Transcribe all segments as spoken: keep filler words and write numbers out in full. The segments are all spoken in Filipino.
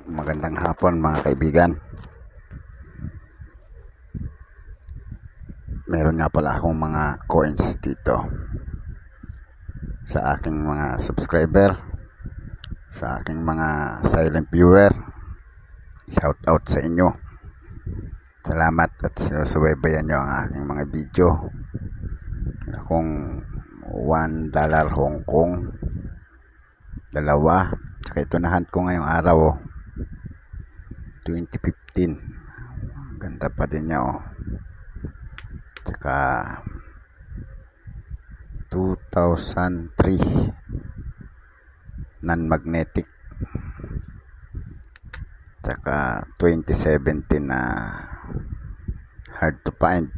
Magandang hapon mga kaibigan. Meron nga pala akong mga coins dito sa aking mga subscriber, sa aking mga silent viewer. Shout out sa inyo. Salamat at sinusubaybayan nyo ang aking mga video. Akong one dollar Hong Kong, dalawa. Tsaka ito na hunt ko ngayong araw, oh. twenty fifteen. Ganda pa din niya, oh. Tsaka two thousand three non-magnetic. Tsaka twenty seventeen na hard to find.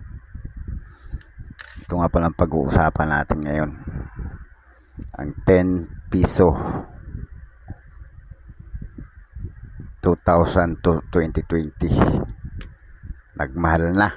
Ito nga palang pag-uusapan natin ngayon, ang ten piso two thousand to twenty twenty. Nagmahal na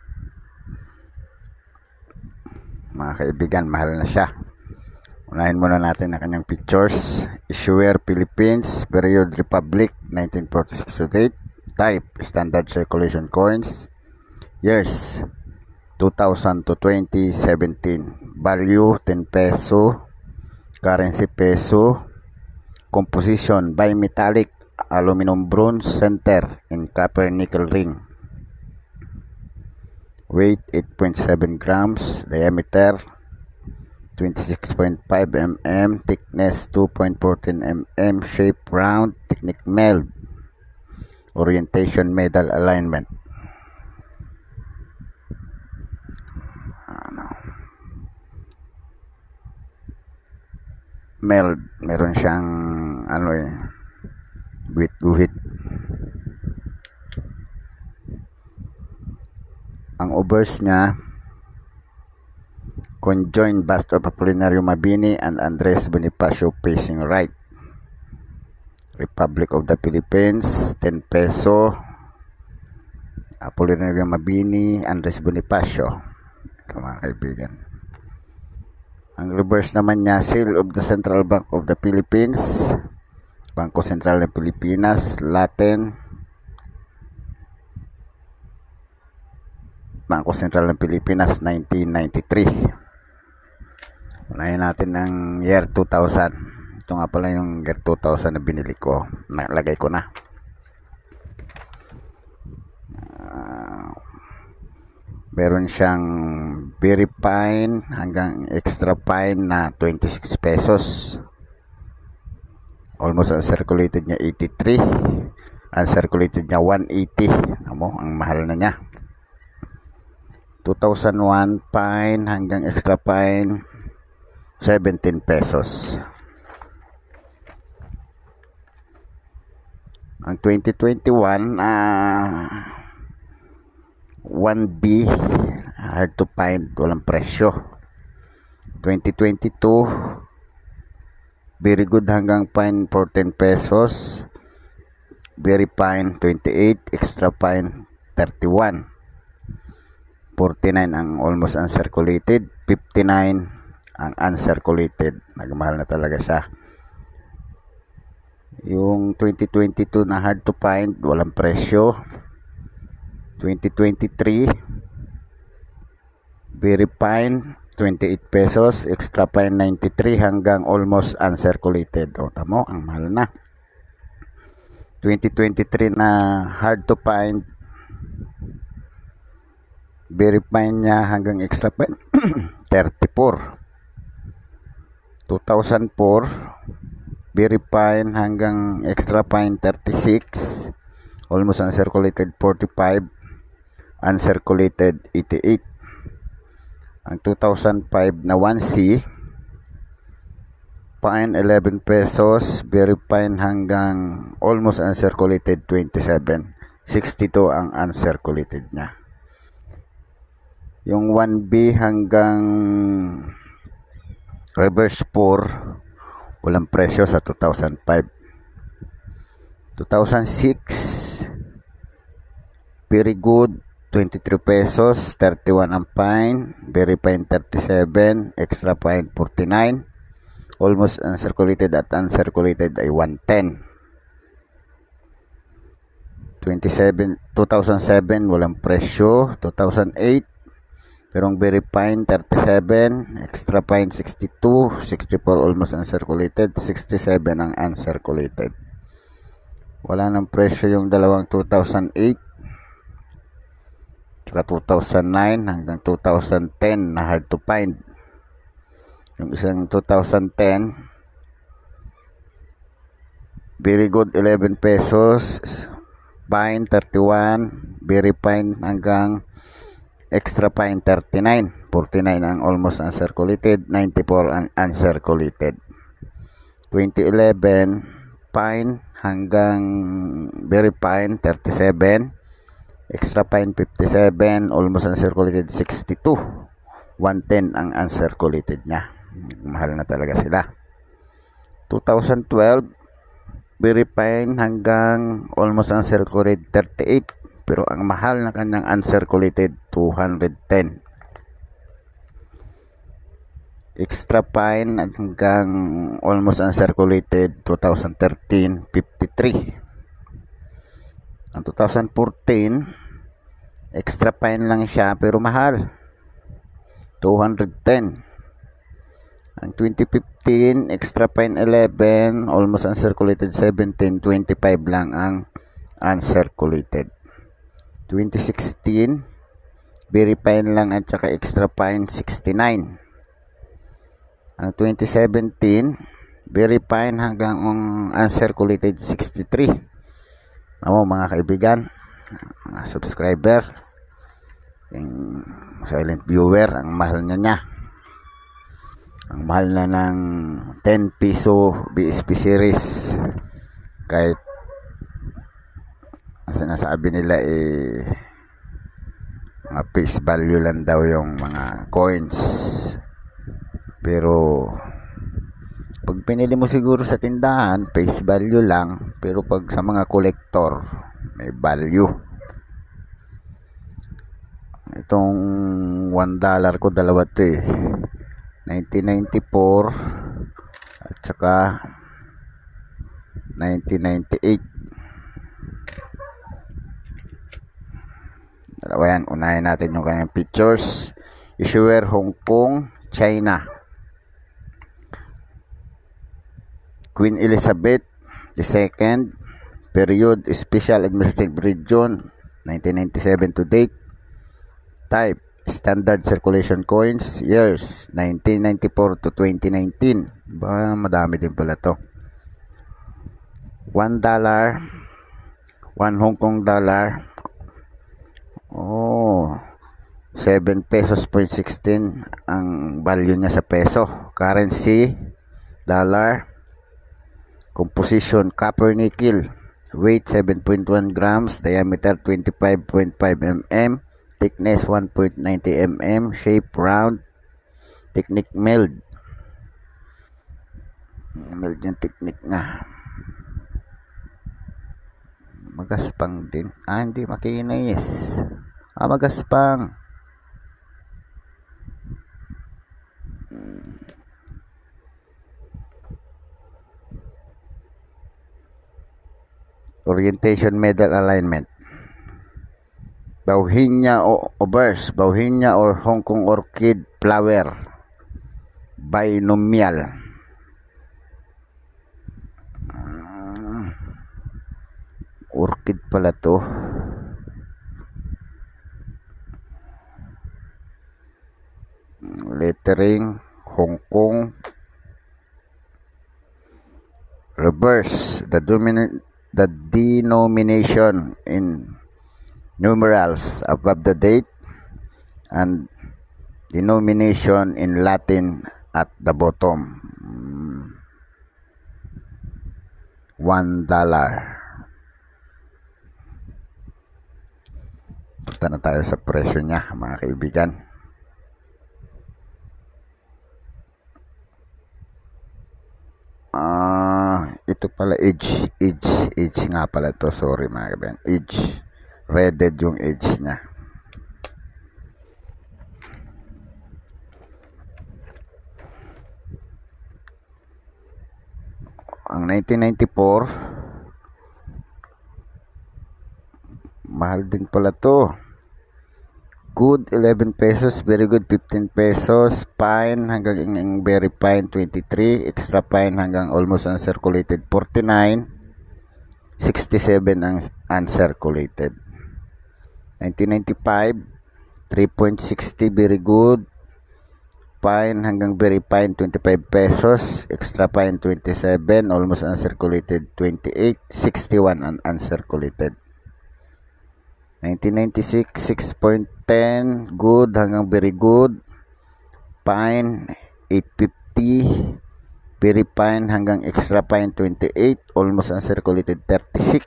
mga kaibigan, mahal na siya. Unahin muna natin ang kanyang pictures. Issuer Philippines, period Republic, nineteen forty-six to date. Type standard circulation coins. Years two thousand to twenty seventeen. Value ten peso. Currency peso. Composition bimetallic, aluminum bronze center in copper nickel ring. Weight eight point seven grams. Diameter twenty-six point five millimeters. Thickness two point one four millimeters. Shape round. Technique meld. Orientation medal alignment. Ano? Meld. Meron siyang ano eh, guhit-guhit. Ang obverse niya, conjoined bust of Apolinario Mabini and Andres Bonifacio facing right. Republic of the Philippines, ten peso. Apolinario Mabini, Andres Bonifacio. Ito mga kaibigan. Ang reverse naman niya, seal of the Central Bank of the Philippines, Bangko Sentral ng Pilipinas, Latin, Bangko Sentral ng Pilipinas, nineteen ninety-three. Unahin natin ng year two thousand. Ito nga pala yung year two thousand na binili ko. Nalagay ko na. Uh, meron siyang very fine hanggang extra fine na twenty-six pesos. Almost uncirculated niya eighty-three. Uncirculated niya one eighty. Amo, ang mahal na niya. two thousand one fine hanggang extra fine seventeen pesos. Ang twenty twenty-one uh, one B hard to find, walang presyo. twenty twenty-two very good hanggang fine fourteen pesos. Very fine twenty-eight, extra fine thirty-one. forty-nine ang almost uncirculated, fifty-nine ang uncirculated. Nagmahal na talaga siya. Yung twenty twenty-two na hard to find, walang presyo. twenty twenty-three very fine twenty-eight pesos, extra fine ninety-three hanggang almost uncirculated. O tamo, ang mahal na. twenty twenty-three na hard to find, very fine niya hanggang extra fine thirty-four. two thousand four very fine hanggang extra fine thirty-six. Almost uncirculated forty-five. Uncirculated eighty-eight. Ang two thousand five na one C fine eleven pesos, very fine hanggang almost uncirculated twenty-seven. sixty-two ang uncirculated niya. Yung one B hanggang reverse four, walang presyo sa two thousand five. two thousand six very good twenty-three pesos, thirty-one ang fine, very fine thirty-seven, extra fine forty-nine, almost uncirculated at uncirculated ay one ten. twenty-seven, two thousand seven walang presyo. Two thousand eight pero ang very fine thirty-seven, extra fine sixty-two, sixty-four almost uncirculated, sixty-seven ang uncirculated. Wala nang presyo yung dalawang two thousand eight tsaka two thousand nine hanggang two thousand ten na hard to find. Yung isang two thousand ten very good eleven pesos, fine thirty-one, very fine hanggang extra fine thirty-nine, forty-nine ang almost uncirculated, ninety-four ang uncirculated. Twenty eleven fine hanggang very fine thirty-seven, extra fine fifty-seven, almost uncirculated sixty-two, one ten ang uncirculated nya. Mahal na talaga sila. Two thousand twelve very fine hanggang almost uncirculated thirty-eight, pero ang mahal na kanyang uncirculated two hundred ten. Extra fine hanggang almost uncirculated two thousand thirteen fifty-three. Ang two thousand fourteen extra fine lang siya pero mahal, two hundred ten. Ang twenty fifteen extra fine eleven, almost uncirculated seventeen, twenty-five lang ang uncirculated. twenty sixteen very fine lang at saka extra fine sixty-nine. Ang twenty seventeen very fine hanggang uncirculated sixty-three. Amo mga kaibigan, mga subscriber, yung silent viewer, ang mahal niya niya. Ang mahal na ng ten piso B S P series. Kahit sinasabi nila eh mga face value lang daw yung mga coins, pero pag pinili mo siguro sa tindahan face value lang, pero pag sa mga collector may value. Itong one dollar ko dalawa to eh, nineteen ninety-four at saka nineteen ninety-eight. Dalawa yan. Unahin natin yung kanyang pictures. Issuer Hong Kong, China. Queen Elizabeth the second. Period Special Administrative Region nineteen ninety-seven to date. Type Standard Circulation Coins. Years nineteen ninety-four to twenty nineteen. Ba, madami din pala to. one dollar, one Hong Kong dollar. Oh, seven pesos point sixteen ang value niya sa peso. Currency dollar. Composition copper nickel. Weight seven point one grams, diameter twenty-five point five millimeters, thickness one point nine zero millimeters, shape round, technique milled. Milled yung technique nga. Magaspang din. Ah, hindi makinis. Ah, magaspang. Orientation medal alignment. Bauhinia o obverse, Bauhinia or Hong Kong orchid flower. Binomial. Orchid pala to. Lettering Hong Kong. Reverse the dominant the denomination in numerals above the date and denomination in Latin at the bottom. One dollar. Punta na tayo sa presyo niya, mga kaibigan. Ah, uh, ito pala edge, edge, edge nga pala to. Sorry mga kaibigan, edge. Reded yung edge niya. Ang nineteen ninety-four mahal din pala to. Good, eleven pesos. Very good, fifteen pesos. Fine hanggang in, in very fine, twenty-three. Extra fine hanggang almost uncirculated, forty-nine. sixty-seven ang uncirculated. nineteen ninety-five, three point six zero, very good. Fine hanggang very fine, twenty-five pesos. Extra fine, twenty-seven. Almost uncirculated, twenty-eight. sixty-one ang uncirculated. nineteen ninety-six, six point one zero, good hanggang very good. Fine, eight fifty. Very fine hanggang extra fine, twenty-eight. Almost uncirculated, thirty-six.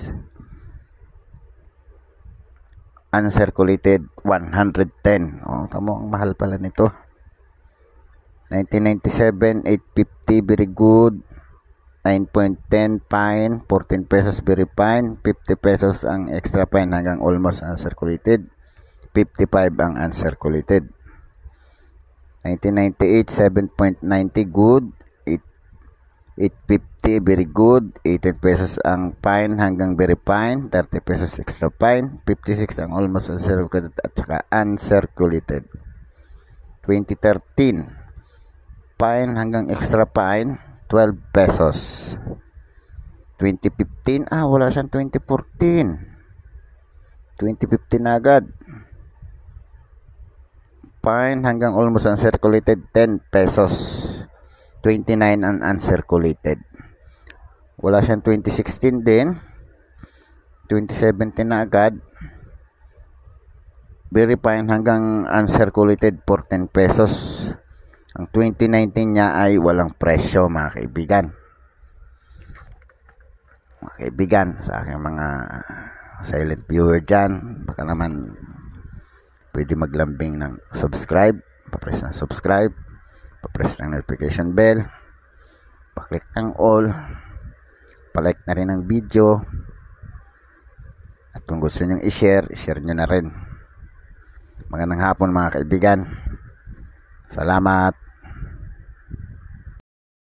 Uncirculated, one hundred ten. Oh, tamo, ang mahal pala nito. nineteen ninety-seven, eight fifty, very good. nine point one zero fine, fourteen pesos very fine, fifty pesos ang extra fine hanggang almost uncirculated, fifty-five ang uncirculated. nineteen ninety-eight, seven point nine zero, good. eight fifty, very good. eighteen pesos ang fine hanggang very fine, thirty pesos extra fine, fifty-six ang almost uncirculated at saka uncirculated. twenty thirteen, fine hanggang extra fine, twelve pesos. twenty fifteen, ah wala siyang twenty fourteen. twenty fifteen agad. Fine hanggang almost uncirculated, ten pesos. twenty-nine ang uncirculated. Wala siyang twenty sixteen din. twenty seventeen na agad. Very fine hanggang uncirculated, fourteen pesos. Ang twenty nineteen niya ay walang presyo, mga kaibigan. Mga kaibigan, sa aking mga silent viewer dyan, baka naman pwede maglambing ng subscribe. Papress ng subscribe. Papress ng notification bell. Paklik ng all. Palike na rin ang video. At kung gusto nyo i-share, i-share nyo na rin. Magandang hapon, mga kaibigan. Salamat.